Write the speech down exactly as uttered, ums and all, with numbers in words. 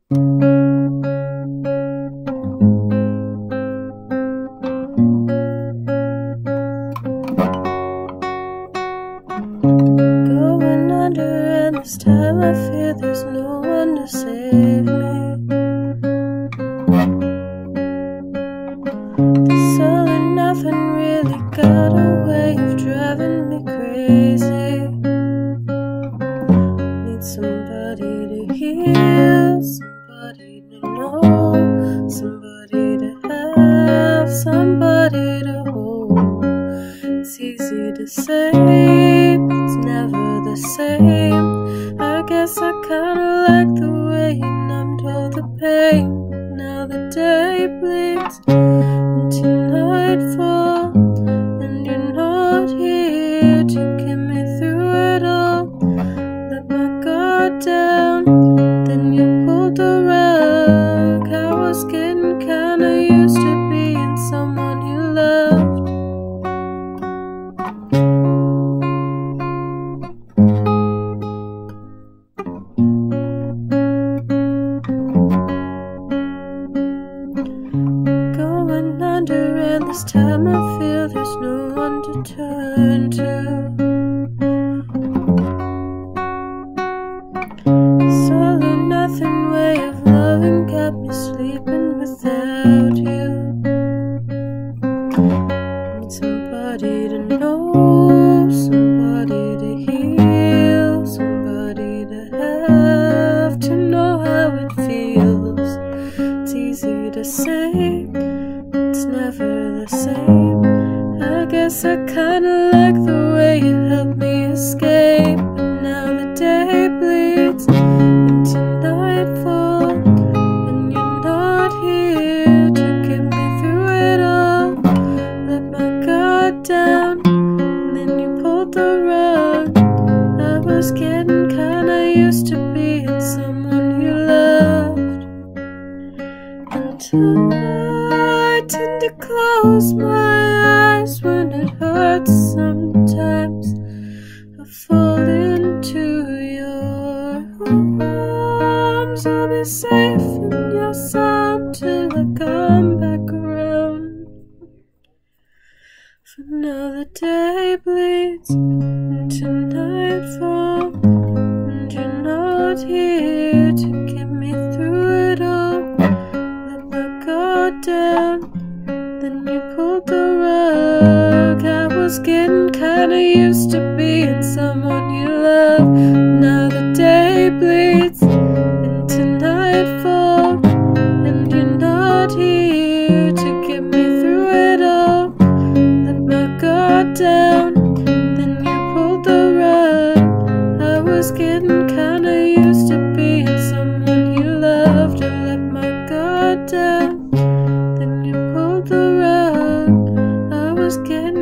Going under, and this time I fear there's no one to save me. This all or nothing really got a way of driving me crazy. Need somebody to heal, somebody to know, somebody to have, somebody to hold. It's easy to say, but it's never the same. I guess I kinda like the way you numbed all the pain. But now the day bleeds into nightfall, and you're not here to get me through it all. Let my guard down, then you pulled the rug. I was getting kinda used to being someone you loved. Going under, and this time I feel there's no one to turn to. This all or nothing way of loving got me sleeping without you. Need somebody to know, somebody to heal, somebody to have, to know how it feels. It's easy to say, it's never the same. I guess I kinda like the way you helped me escape. But now the day bleeds into nightfall, and you're not here to get me through it all. Let my guard down, and then you pulled the rug. I was getting kinda used to being someone you loved. And I tend to close my eyes when it hurts sometimes. I fall into your arms. I'll be safe in your sound till I come back around. For now the day bleeds into nightfall, and you're not here to get me through it all. Let my guard down, then you pulled the rug. I was getting kinda used to being someone you love. Now the day bleeds into nightfall, and you're not here to get me through it all. Let my guard down, then you pulled the rug. I was getting kinda used to being someone you loved. I let my guard down, then you pulled the rug. I was getting